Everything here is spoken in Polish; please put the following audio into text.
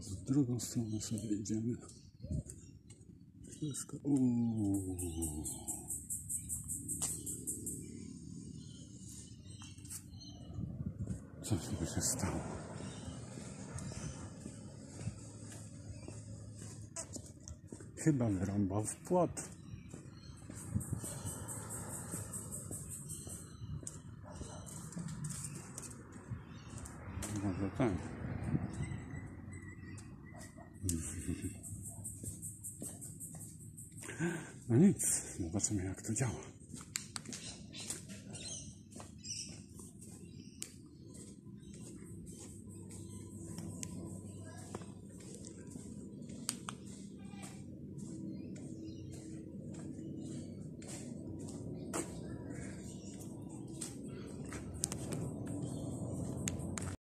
W drugą stronę sobie idziemy. Wszystko. Co tu się stało? Chyba wyrąbał w płot. Może tak. No nic, zobaczymy jak to działa.